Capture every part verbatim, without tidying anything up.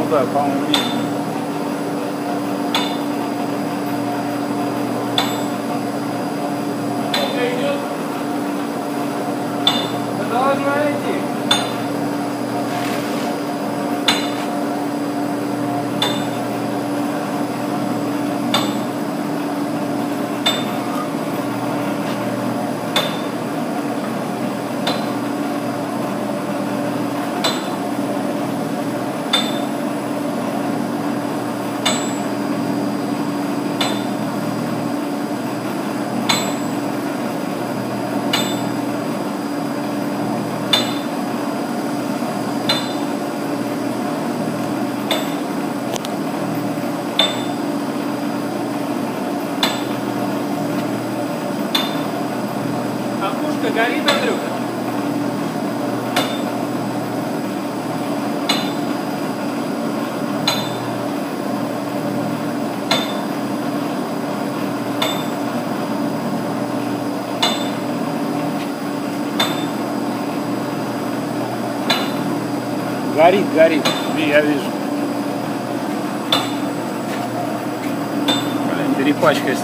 да, по-моему, нет. Должна идти. Опушка горит, Андрюха? Горит, горит. Я вижу. Блин, перепачкайся.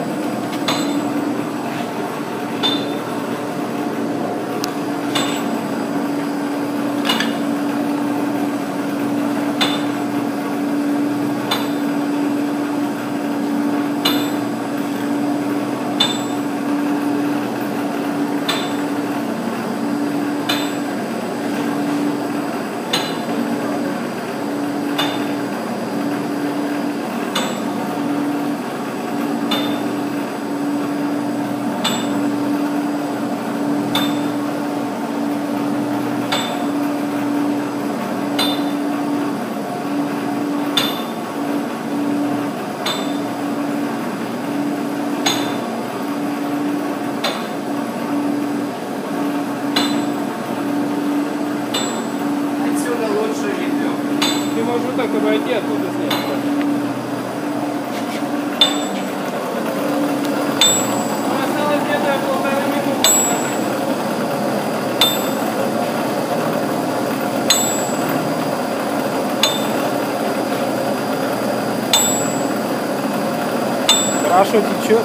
Ты можешь вот так обойти, оттуда снять. Осталось где-то полторы минуты. Хорошо течет.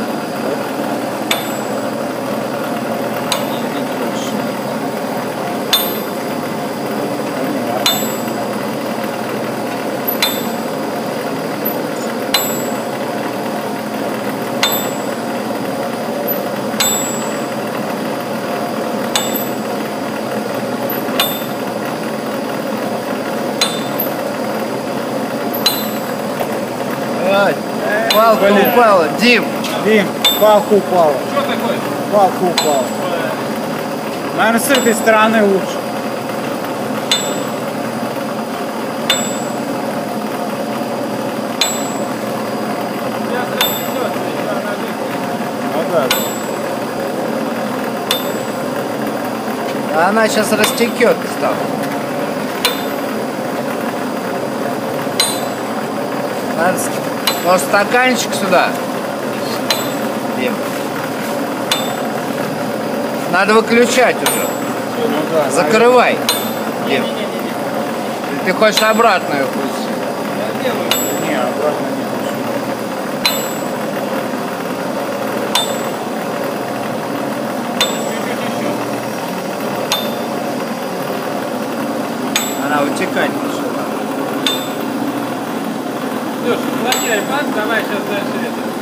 Палка упала, Дим. Дим, палка упала. Что такое? Палка упала. Наверное, с этой стороны лучше. Сейчас разнесется, еще она Ну да. А она сейчас растекет там. Надо, может, стаканчик сюда? Дим. Надо выключать уже. Ну да. Закрывай. Дим. Не-не-не. Ты хочешь обратно ее пустить? Я делаю. Не, обратно не Чуть-чуть еще. Она утекать начала. Слушай, блокируй паз, давай сейчас дальше это.